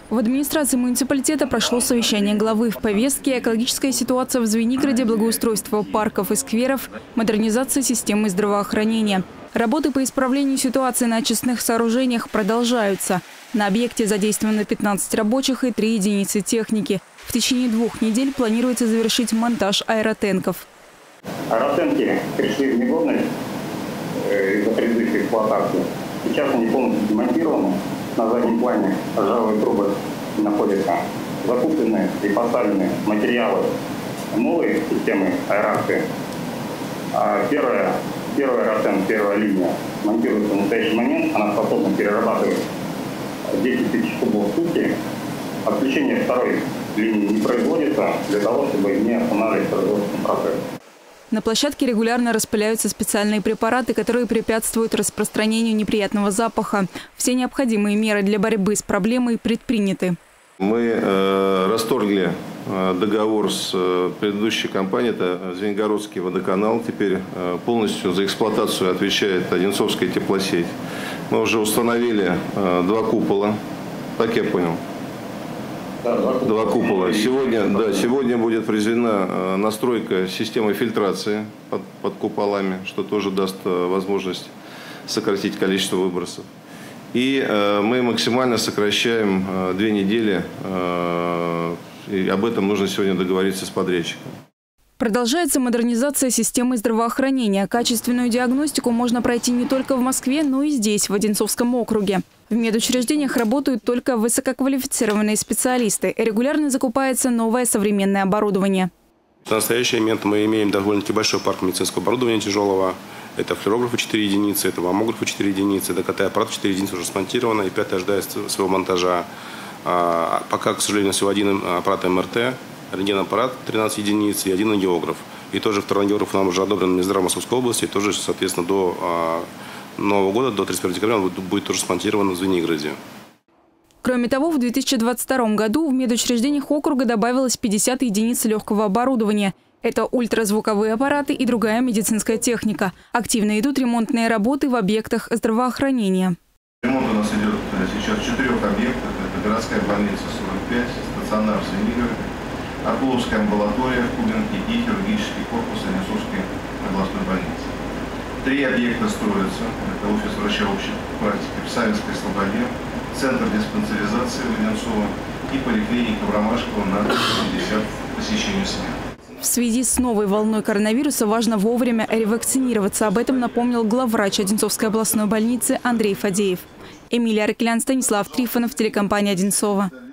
В администрации муниципалитета прошло совещание главы. В повестке экологическая ситуация в Звенигороде, благоустройство парков и скверов, модернизация системы здравоохранения. Работы по исправлению ситуации на очистных сооружениях продолжаются. На объекте задействовано 15 рабочих и 3 единицы техники. В течение 2 недель планируется завершить монтаж аэротенков. Аэротенки пришли в негодность из-за предыдущей эксплуатации. Сейчас они полностью демонтированы. На заднем плане ржавые трубы находятся закупленные и поставлены материалы новой системы аэрации. А первая линия монтируется в настоящий момент. Она способна перерабатывать 10 тысяч кубов в сутки. Отключение второй линии не производится для того, чтобы не останавливать производственный процесс. На площадке регулярно распыляются специальные препараты, которые препятствуют распространению неприятного запаха. Все необходимые меры для борьбы с проблемой предприняты. Мы расторгли договор с предыдущей компанией, это Звенигородский водоканал. Теперь полностью за эксплуатацию отвечает Одинцовская теплосеть. Мы уже установили 2 купола, так я понял. 2 купола. Сегодня будет произведена настройка системы фильтрации под куполами, что тоже даст возможность сократить количество выбросов. И мы максимально сокращаем 2 недели. И об этом нужно сегодня договориться с подрядчиком. Продолжается модернизация системы здравоохранения. Качественную диагностику можно пройти не только в Москве, но и здесь, в Одинцовском округе. В медучреждениях работают только высококвалифицированные специалисты. Регулярно закупается новое современное оборудование. В настоящий момент мы имеем довольно-таки большой парк медицинского оборудования тяжелого. Это флюорографы 4 единицы, это маммографы 4 единицы, ДКТ-аппарат 4 единицы уже смонтировано, и 5-я ожидает своего монтажа. Пока, к сожалению, всего 1 аппарат МРТ, рентген-аппарат 13 единиц и 1 ангиограф. И тоже 2-й ангиограф нам уже одобрен Минздравом Московской области, и тоже, соответственно, до Нового года, до 31 декабря, он будет тоже смонтирован в Звенигороде. Кроме того, в 2022 году в медучреждениях округа добавилось 50 единиц легкого оборудования. Это ультразвуковые аппараты и другая медицинская техника. Активно идут ремонтные работы в объектах здравоохранения. Ремонт у нас идет сейчас в 4 объектах. Это городская больница 45, стационар в Звенигороде, Орловская амбулатория в Кубинке и хирургический корпус Одинцовской областной больницы. 3 объекта строятся. Это офис врача общей практики в Савинской Слободе, центр диспансеризации в Одинцово и поликлиника в Ромашково на 50 посещений смен. В связи с новой волной коронавируса важно вовремя ревакцинироваться. Об этом напомнил главврач Одинцовской областной больницы Андрей Фадеев. Эмилия Аркелян, Станислав Трифонов, телекомпания «Одинцова».